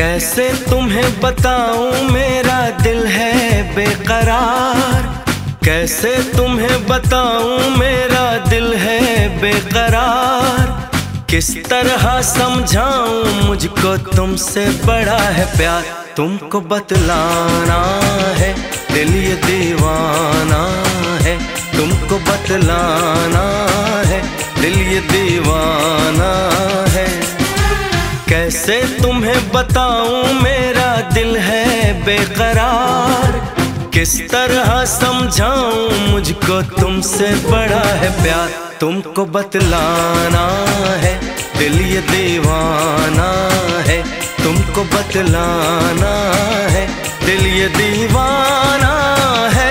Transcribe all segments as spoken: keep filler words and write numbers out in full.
कैसे तुम्हें बताऊं मेरा दिल है बेकरार, कैसे तुम्हें बताऊं मेरा दिल है बेकरार। किस तरह समझाऊं मुझको तुमसे बड़ा है प्यार, तुमको बतलाना है दिल ये दीवाना है, तुमको बतलाना है दिल ये दीवाना है। कैसे तुम्हें बताऊं मेरा दिल है बेकरार, किस तरह समझाऊं मुझको तुमसे बड़ा है प्यार, तुमको बतलाना है दिल ये दीवाना है, तुमको बतलाना है दिल ये दीवाना है।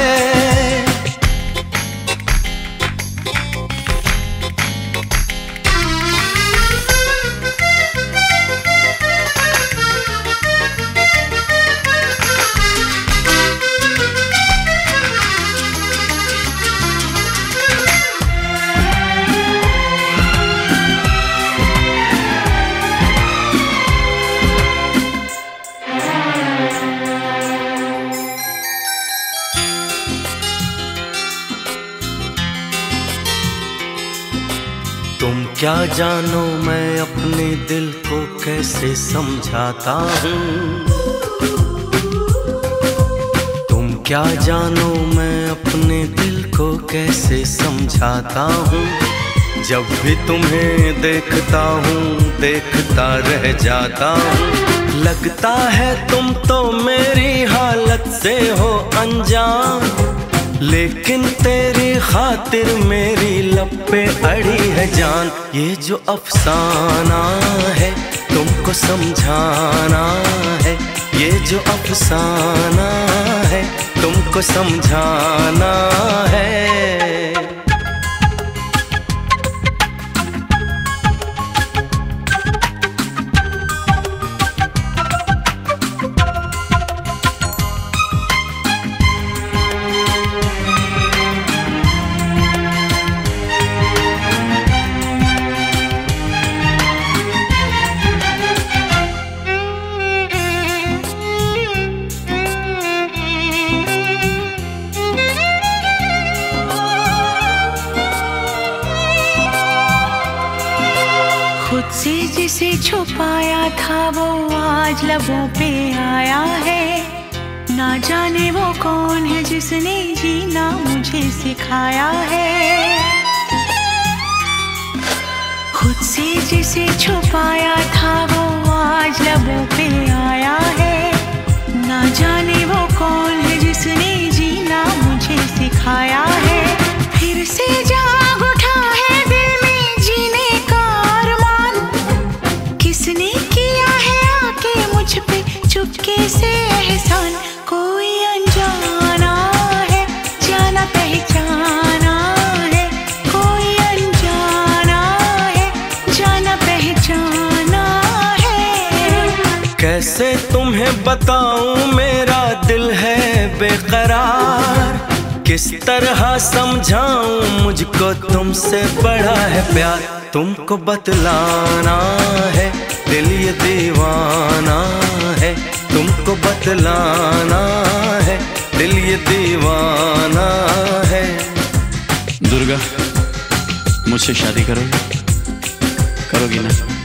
तुम क्या जानो मैं अपने दिल को कैसे समझाता हूँ, तुम क्या जानो मैं अपने दिल को कैसे समझाता हूँ। जब भी तुम्हें देखता हूँ देखता रह जाता हूँ, लगता है तुम तो मेरी हालत से हो अनजान, लेकिन तेरी खातिर मेरी लब पे अड़ी है जान। ये जो अफसाना है तुमको समझाना है, ये जो अफसाना है तुमको समझाना है। खुद से जिसे छुपाया था वो आज लबों पे आया है, ना जाने वो कौन है जिसने जीना मुझे सिखाया है। खुद से जिसे छुपाया था वो आज लबों पे आया है, ना जाने वो कौन है जिसने जीना मुझे सिखाया है। फिर से जाग उठा है दिल में जीने का अरमान, किसने किया है आके मुझ पे चुपके से एहसान। कोई अनजाना है जाना पहचाना है, कोई अनजाना है जाना पहचाना है। कैसे तुम्हें बताऊं मेरा दिल है बेकरार, किस तरह समझाऊं मुझको तुमसे बड़ा है प्यार, तुमको बतलाना है दिल ये दीवाना है, तुमको बतलाना है दिल ये दीवाना है। दुर्गा, मुझसे शादी करोगी? करोगी ना?